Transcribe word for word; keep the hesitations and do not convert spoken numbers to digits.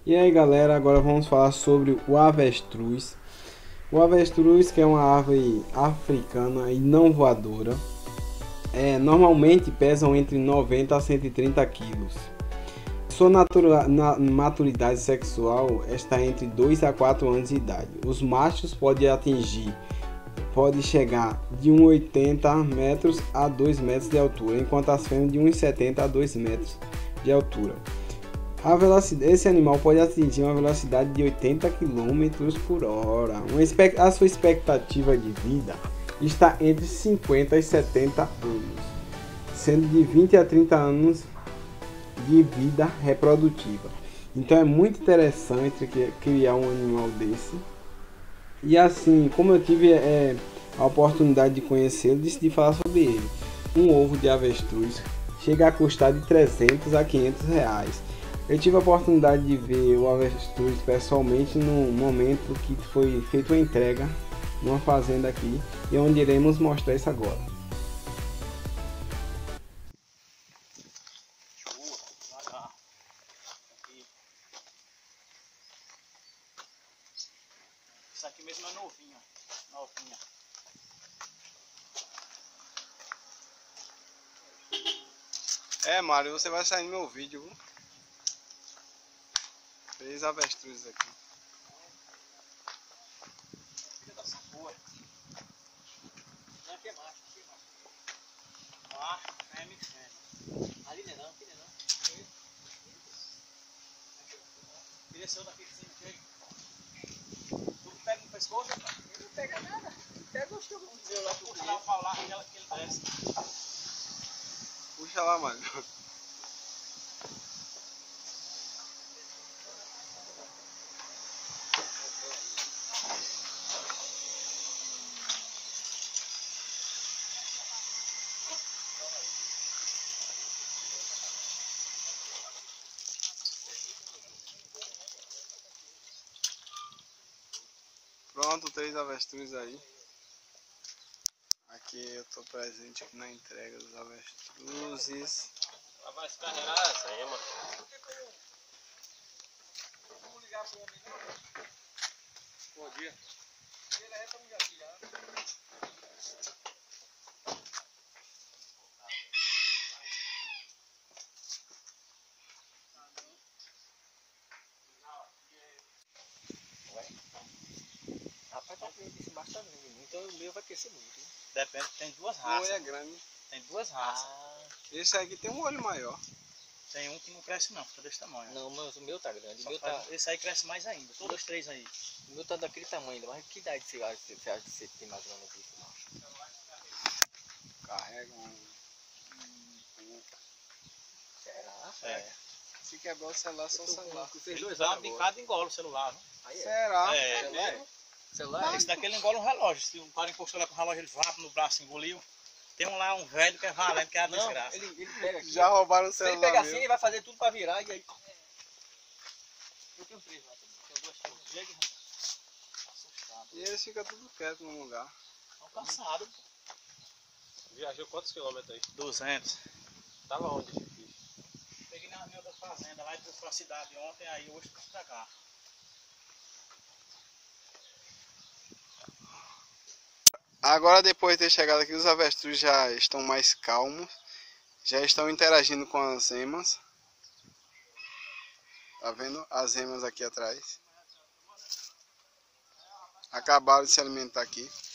E aí galera, agora vamos falar sobre o avestruz. O avestruz, que é uma ave africana e não voadora, é, normalmente pesam entre noventa a cento e trinta quilos. Sua natura, na, maturidade sexual está entre dois a quatro anos de idade. Os machos podem atingir, pode chegar de um metro e oitenta metros a dois metros de altura, enquanto as fêmeas de um metro e setenta a dois metros de altura. A velocidade, esse animal pode atingir uma velocidade de oitenta quilômetros por hora. Uma, a sua expectativa de vida está entre cinquenta e setenta anos, sendo de vinte a trinta anos de vida reprodutiva. Então é muito interessante criar um animal desse. E assim, como eu tive é, a oportunidade de conhecê-lo, decidi falar sobre ele. Um ovo de avestruz chega a custar de trezentos a quinhentos reais. Eu tive a oportunidade de ver o avestruz pessoalmente no momento que foi feita uma entrega numa fazenda aqui, e onde iremos mostrar isso agora. Isso aqui mesmo é novinha, novinha. É, Mário, você vai sair no meu vídeo, viu? Três avestruzes aqui. Filha da safua. Não, aqui é macho, aqui é macho. Macho, fêmea e fêmea. Ali não é não, aqui não é não. Filha seu daqui de cima, aqui. Tu pega no pescoço, cara? Ele não pega nada. Pega o que eu vou dizer lá pro puxa lá o pau lá, que ele desce. Puxa lá, Mário. Pronto, três avestruzes aí. Aqui eu tô presente aqui na entrega dos avestruzes. Vai se carregar essa aí, mano. Vamos ligar pro homem, não? Bom dia. Ele é tão engatilhado. Rapaz, tá frio desse embaixo tá grande, então o meu vai crescer muito. Hein? Depende, tem duas O raças. olho é grande. Tem duas raças. Ah, Esse aqui tem um olho maior. Tem um que não cresce não, fica desse tamanho. não, mas o meu tá grande. O Só meu, faz- tá, Esse aí cresce mais ainda, todos os três aí. o meu tá daquele tamanho ainda, mas que idade você acha, você acha que você tem mais ou menos isso? Carrega um. um... Será? É. Se quebrar o celular, só o celular. Vocês Ele dois dá uma anos agora. bicada e engola o celular, viu? Aí é. Será? É, Celular? é. Celular? Esse daqui ele engola um relógio. Se um cara encostou lá com o relógio, ele vapa no braço, engoliu. Tem um lá, um velho que é valente, que é a Não, desgraça. ele, ele pega aqui. Já roubaram o Se ele celular. pega assim, meu. ele vai fazer tudo pra virar e aí... Eu tenho três lá também. Tenho duas filhas. Chega assustado. E eles ficam tudo quieto no lugar. Estão cansados. Viajou quantos quilômetros aí? duzentos. Tava onde esse bicho? Peguei na minha outra fazenda lá e trouxe pra cidade ontem, aí hoje trouxe pra cá. Agora, depois de ter chegado aqui, os avestruz já estão mais calmos. Já estão interagindo com as emas. Tá vendo as emas aqui atrás? Acabaram de se alimentar aqui.